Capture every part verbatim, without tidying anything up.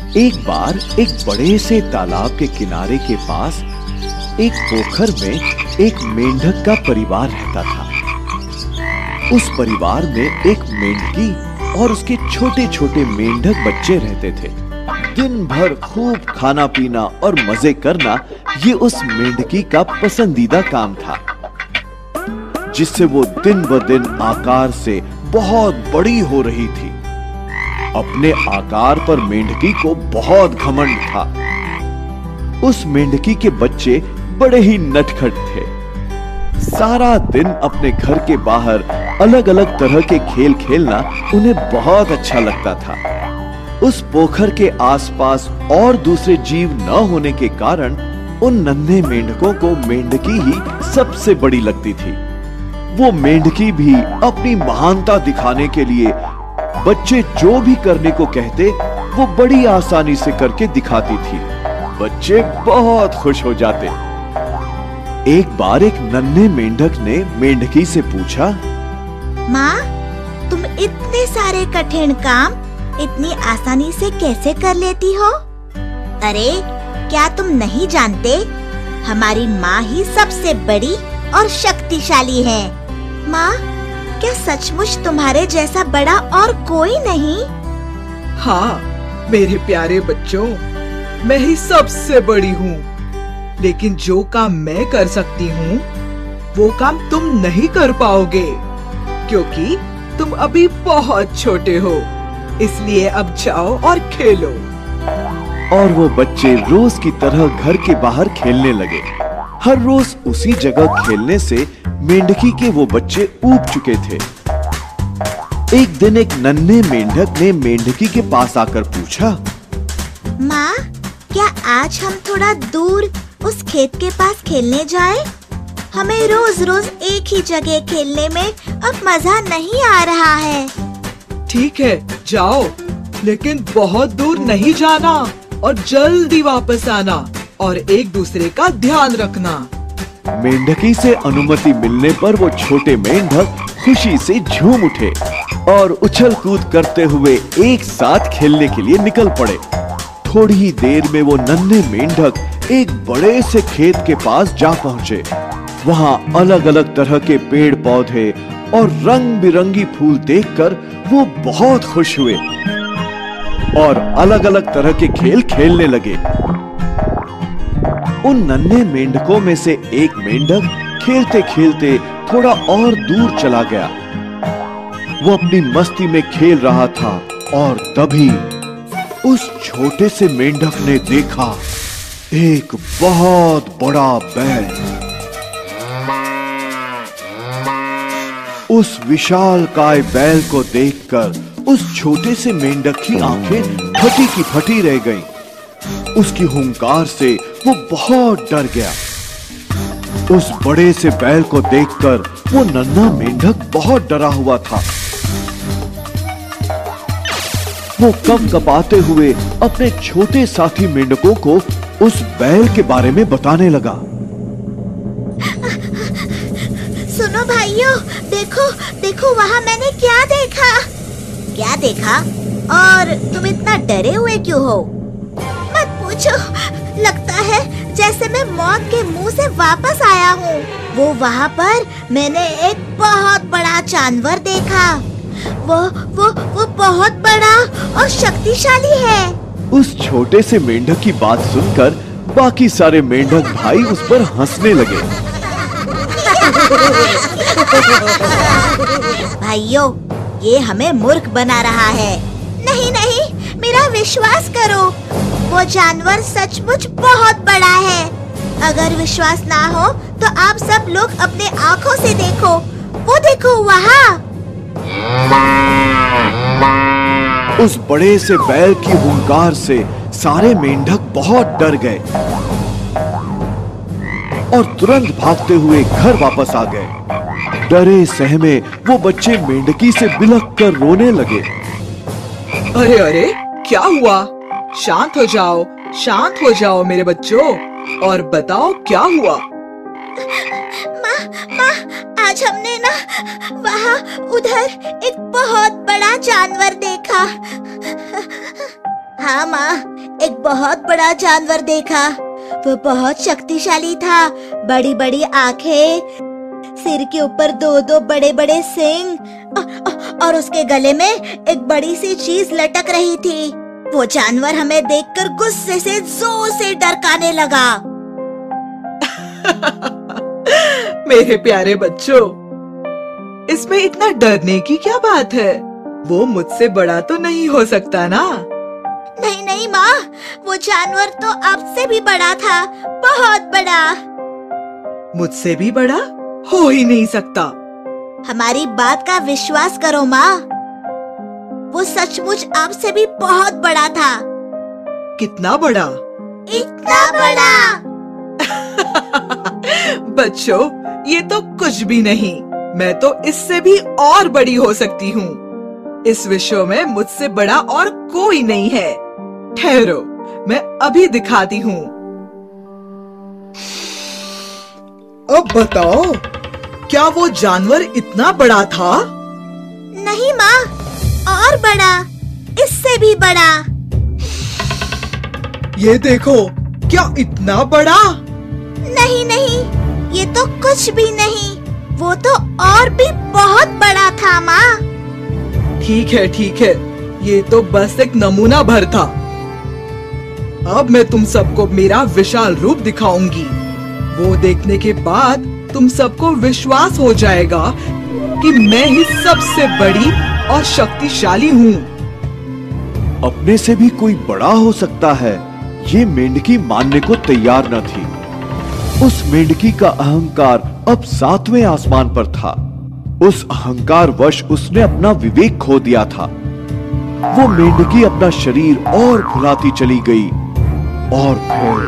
एक बार एक बड़े से तालाब के किनारे के पास एक पोखर में एक मेंढक का परिवार रहता था। उस परिवार में एक मेंढकी और उसके छोटे छोटे मेंढक बच्चे रहते थे। दिन भर खूब खाना पीना और मजे करना ये उस मेंढकी का पसंदीदा काम था, जिससे वो दिन ब दिन आकार से बहुत बड़ी हो रही थी। अपने आकार पर मेंढकी को बहुत घमंड था। उस मेंढकी के बच्चे बड़े ही नटखट थे। सारा दिन अपने घर के बाहर अलग अलग तरह के खेल खेलना उन्हें बहुत अच्छा लगता था। उस पोखर के आसपास और दूसरे जीव न होने के कारण उन नन्हे मेंढकों को मेंढकी ही सबसे बड़ी लगती थी। वो मेंढकी भी अपनी महानता दिखाने के लिए बच्चे जो भी करने को कहते वो बड़ी आसानी से करके दिखाती थी। बच्चे बहुत खुश हो जाते। एक बार एक नन्हे मेंढक ने मेंढकी से पूछा, माँ, तुम इतने सारे कठिन काम इतनी आसानी से कैसे कर लेती हो? अरे, क्या तुम नहीं जानते, हमारी माँ ही सबसे बड़ी और शक्तिशाली है। माँ, क्या सचमुच तुम्हारे जैसा बड़ा और कोई नहीं? हाँ मेरे प्यारे बच्चों, मैं ही सबसे बड़ी हूँ। लेकिन जो काम मैं कर सकती हूँ वो काम तुम नहीं कर पाओगे, क्योंकि तुम अभी बहुत छोटे हो। इसलिए अब जाओ और खेलो। और वो बच्चे रोज की तरह घर के बाहर खेलने लगे। हर रोज उसी जगह खेलने से मेंढकी के वो बच्चे ऊब चुके थे। एक दिन एक नन्हे मेंढक ने मेंढकी के पास आकर पूछा, माँ, क्या आज हम थोड़ा दूर उस खेत के पास खेलने जाएं? हमें रोज रोज एक ही जगह खेलने में अब मजा नहीं आ रहा है। ठीक है, जाओ, लेकिन बहुत दूर नहीं जाना और जल्दी वापस आना और एक दूसरे का ध्यान रखना। मेंढकी से अनुमति मिलने पर वो छोटे मेंढक खुशी से झूम उठे और उछल कूद करते हुए एक साथ खेलने के लिए निकल पड़े। थोड़ी ही देर में वो नन्हे मेंढक एक बड़े से खेत के पास जा पहुंचे। वहां अलग अलग तरह के पेड़ पौधे और रंग बिरंगी फूल देखकर वो बहुत खुश हुए और अलग अलग तरह के खेल खेलने लगे। उन नन्हे मेंढकों में से एक मेंढक खेलते खेलते थोड़ा और दूर चला गया। वो अपनी मस्ती में खेल रहा था और तभी उस छोटे से मेंढक ने देखा एक बहुत बड़ा बैल। उस विशालकाय बैल को देखकर उस छोटे से मेंढक की आंखें फटी की फटी रह गईं। उसकी हुंकार से वो बहुत डर गया। उस बड़े से बैल को देखकर वो नन्हा मेंढक बहुत डरा हुआ था। वो कप कपाते हुए अपने छोटे साथी मेंढकों को उस बैल के बारे में बताने लगा। सुनो भाइयों, देखो देखो वहाँ मैंने क्या देखा। क्या देखा? और तुम इतना डरे हुए क्यों हो? मत पूछो, लगता है जैसे मैं मौत के मुंह से वापस आया हूँ। वो वहाँ पर मैंने एक बहुत बड़ा जानवर देखा। वो वो वो बहुत बड़ा और शक्तिशाली है। उस छोटे से मेंढक की बात सुनकर बाकी सारे मेंढक भाई उस पर हंसने लगे। भाइयों, ये हमें मूर्ख बना रहा है। नहीं नहीं, मेरा विश्वास करो, वो जानवर सचमुच बहुत बड़ा है। अगर विश्वास ना हो तो आप सब लोग अपने आँखों से देखो। वो देखो वहाँ। उस बड़े से बैल की हुंकार से सारे मेंढक बहुत डर गए और तुरंत भागते हुए घर वापस आ गए। डरे सहमे वो बच्चे मेंढकी से बिलख कर रोने लगे। अरे अरे, क्या हुआ? शांत हो जाओ, शांत हो जाओ मेरे बच्चों, और बताओ क्या हुआ? माँ, माँ, आज हमने ना वहाँ उधर एक बहुत बड़ा जानवर देखा। हाँ माँ, एक बहुत बड़ा जानवर देखा। वो बहुत शक्तिशाली था, बड़ी बड़ी आंखें, सिर के ऊपर दो दो बड़े बड़े सींग और उसके गले में एक बड़ी सी चीज लटक रही थी। वो जानवर हमें देखकर गुस्से से जोर से डरकाने लगा। मेरे प्यारे बच्चों, इसमें इतना डरने की क्या बात है? वो मुझसे बड़ा तो नहीं हो सकता ना? नहीं नहीं माँ, वो जानवर तो आपसे भी बड़ा था, बहुत बड़ा। मुझसे भी बड़ा हो ही नहीं सकता। हमारी बात का विश्वास करो माँ, वो सचमुच आपसे भी बहुत बड़ा था। कितना बड़ा? इतना बड़ा। बच्चों, ये तो कुछ भी नहीं। मैं तो इससे भी और बड़ी हो सकती हूँ। इस विश्व में मुझसे बड़ा और कोई नहीं है। ठहरो, मैं अभी दिखाती हूँ। अब बताओ, क्या वो जानवर इतना बड़ा था? नहीं माँ, और बड़ा, इससे भी बड़ा। ये देखो, क्या इतना बड़ा? नहीं नहीं, ये तो कुछ भी नहीं, वो तो और भी बहुत बड़ा था माँ। ठीक है ठीक है, ये तो बस एक नमूना भर था। अब मैं तुम सबको मेरा विशाल रूप दिखाऊंगी। वो देखने के बाद तुम सबको विश्वास हो जाएगा कि मैं ही सबसे बड़ी और शक्तिशाली हूँ। अपने से भी कोई बड़ा हो सकता है, ये मेंढकी मानने को तैयार न थी। उस मेंढकी का अहंकार अब सातवें आसमान पर था। उस अहंकार वश उसने अपना विवेक खो दिया था। वो मेंढकी अपना शरीर और फुलाती चली गई और फिर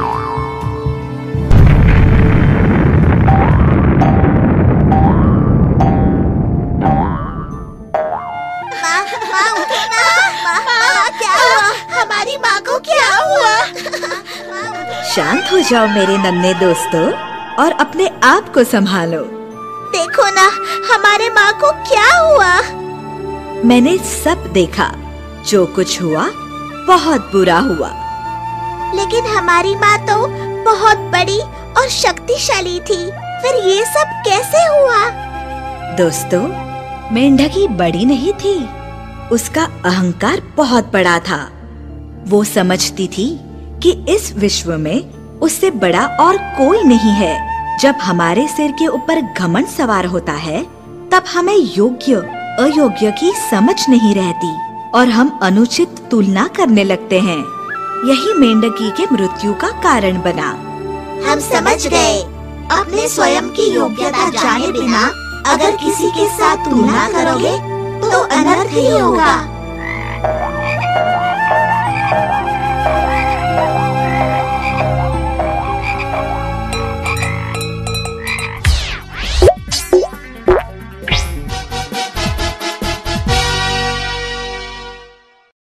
माँ, माँ उठो ना। माँ, माँ क्या हुआ? हमारी माँ को क्या हुआ? शांत हो जाओ मेरे नन्हे दोस्तों और अपने आप को संभालो। देखो ना, हमारे माँ को क्या हुआ? मैंने सब देखा। जो कुछ हुआ बहुत बुरा हुआ। लेकिन हमारी माँ तो बहुत बड़ी और शक्तिशाली थी, फिर ये सब कैसे हुआ? दोस्तों, मेंढकी बड़ी नहीं थी, उसका अहंकार बहुत बड़ा था। वो समझती थी कि इस विश्व में उससे बड़ा और कोई नहीं है। जब हमारे सिर के ऊपर घमंड सवार होता है, तब हमें योग्य अयोग्य की समझ नहीं रहती और हम अनुचित तुलना करने लगते हैं। यही मेंढकी के मृत्यु का कारण बना। हम समझ गए, अपने स्वयं की योग्यता जाने बिना अगर किसी के साथ तुलना करोगे तो अनर्थ ही होगा।